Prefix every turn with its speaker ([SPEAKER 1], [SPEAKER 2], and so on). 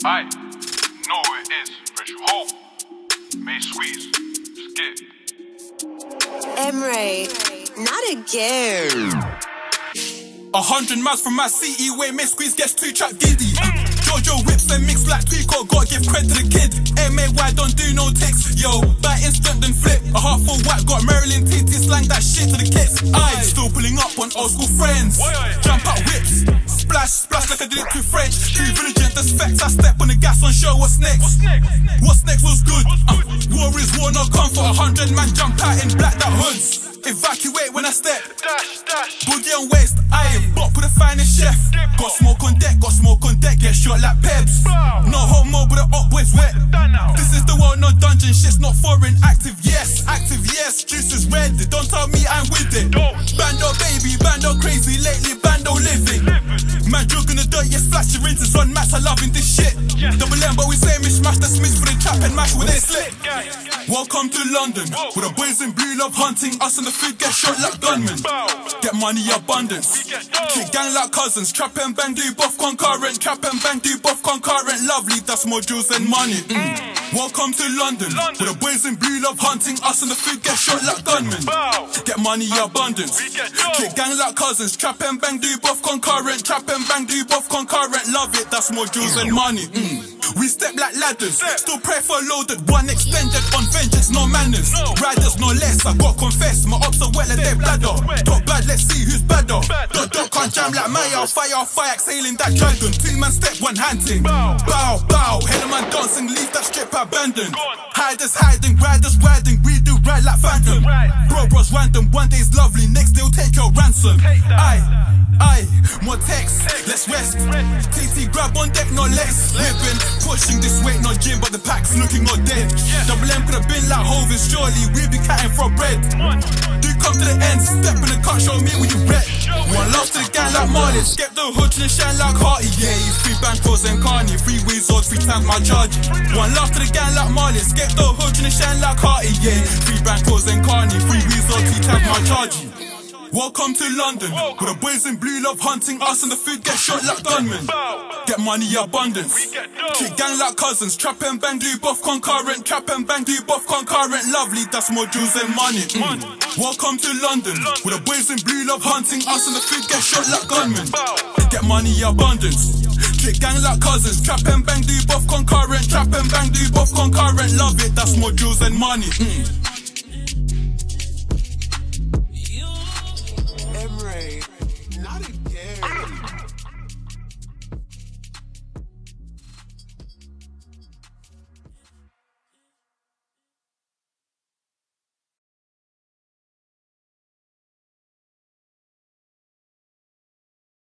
[SPEAKER 1] Aye, know it is, fresh hope. May squeeze, just get.
[SPEAKER 2] Emre, not again.
[SPEAKER 3] 100 miles from my city where May squeeze gets 2 trap giddy. Jojo whips and mix like Tweako, gotta give credit to the kid. M-A-Y don't do no ticks, yo, buy instant then flip. A heart full white, got Maryland TT slang that shit to the kids. I still pulling up on old school friends. Jump out whips, splash, splash like I did it to French. Too vigilant, there's facts, I step on the gas on show, what's next? What's next was good, war is war, no comfort. 100 man jump out in blacked out hoods. Evacuate when I step, boogie on waist, I am bop with the finest chef. Got smoke on deck, get shot like Pebs. No homo, but the up boys wet. This is the world, no dungeon, shit's not foreign. Active yes, juice is red. Don't tell me I'm with it. Bando baby, bando crazy, lately bando living. Man joking the dirt, yes, flash your rinses on mats, I loving this shit. Double M, but we say mishmash, that's mix for the trap and mash when they slip. Welcome to London, where the boys in blue love hunting us and the food get shot like gunmen. Get money abundance, kick gang like cousins. Trap and bang, do both concurrent. Trap and bang, do both concurrent. Lovely, that's more jewels than money. Welcome to London, where the boys in blue love hunting us and the food get shot like gunmen. Get money abundance, kick gang like cousins. Trap and bang, do both concurrent. Trap and bang, do both concurrent. Love it, that's more jewels than money. We step like ladders, still pray for loaded. One extended on vengeance, no manners. Riders, no less, I got confess. My ops are wet like their bladder. Top bad, let's see who's badder. Dot can't jam like Maya. Fire, exhaling that dragon. 2 man step, 1 hand thing. Bow, head of man dancing, leave that strip abandoned. Hiders hiding, riders riding, we do ride like phantom. Bros random, one day's lovely, next they'll take your ransom. Aye, more text, let's rest. TT grab on deck, no less. Living, pushing this weight, no gym, but the pack's looking all dead. Double M could have been like Hovis, surely we be catting for bread. Do come to the end, step in the cut, show me what you bet. One love to the gang like Marley, skip the hood to the shine like Harty. Yeah, 3 bankers and Carney, 3 ways or 3 times my charge. One love to the gang like Marley, skip the hood to the shine like Harty. Yeah, 3 bankers and Carney, 3 ways or 3 times my charge. Welcome to London, where the boys in blue love hunting us and the food get shot like gunmen. Get money abundance, kick gang like cousins. Trap and bang, do both concurrent. Trap and bang, do both concurrent. Lovely, that's more jewels than money. Welcome to London, where the boys in blue love hunting us and the food get shot like gunmen. Get money abundance, kick gang like cousins. Trap and bang, do both concurrent. Trap and bang, do both concurrent. Love it, that's more jewels than money.